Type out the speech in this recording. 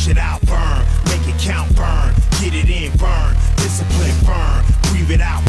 it out, burn, make it count, burn, get it in, burn, discipline, burn, breathe it out,